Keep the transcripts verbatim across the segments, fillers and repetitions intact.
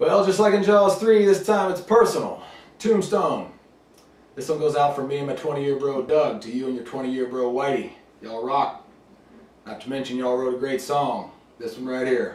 Well, just like in Jaws three, this time it's personal. Tombstone. This one goes out from me and my twenty year bro Doug to you and your twenty year bro Whitey. Y'all rock. Not to mention y'all wrote a great song. This one right here.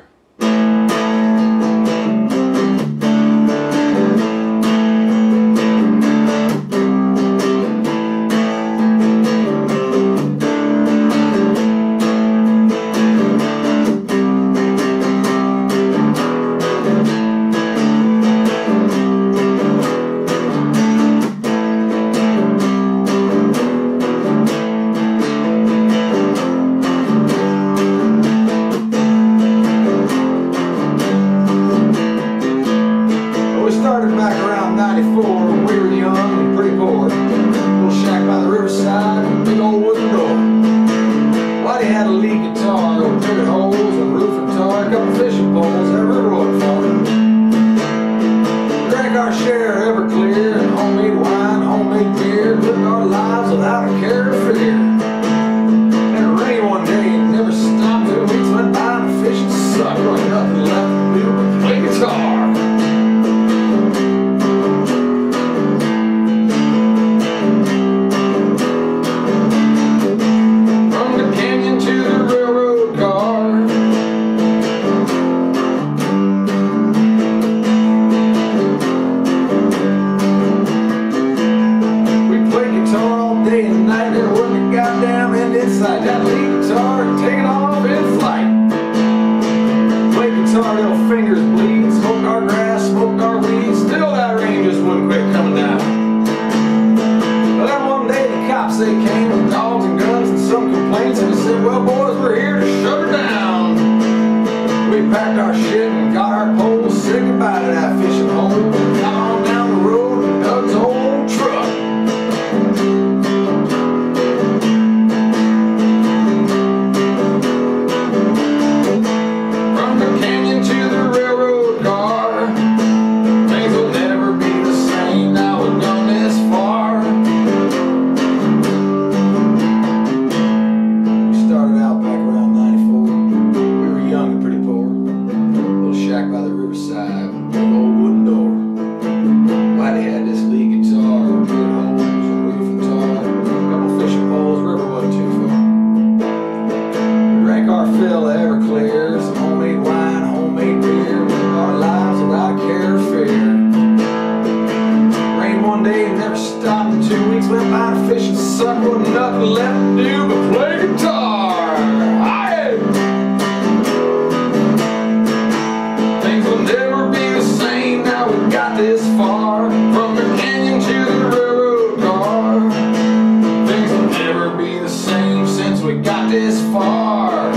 Started back around ninety-four when we were young and pretty poor. Little shack by the riverside, big old wooden door. Whitey had a lead guitar, old dirt holes, a roof and tar, a couple fishing poles, that river wasn't far. Drank our share of Everclear and homemade wine, homemade beer, lived our lives without a care or fear. And it rained one day and never stopped till weeks went by and the fishing sucked. Wasn't nothing left to do but play guitar. Day and night, never worked a goddamn end inside that lead guitar and take it off in flight. Played guitar till fingers bleed, smoked our grass, smoked our weed, still that rain just wouldn't quit coming down. Well, then one day the cops they came with dogs and guns and some complaints, and they said, well boys, we're here to shut her down. We packed our shit and got our poles, said goodbye to that fishing hole, got on down the road in Doug's old truck. By the riverside, big old wooden door. Whitey had this lead guitar, dirt holes, a roof and tar, a couple fishing poles, river wasn't too far. We drank our fill of Everclear, some homemade wine, homemade beer, lived our lives without a care or fear. Rained one day and never stopped, and two weeks went by and fishing sucked, wasn't nothing left to do but play guitar. Never be the same now we got this far. From the canyon to the railroad car, things will never be the same since we got this far.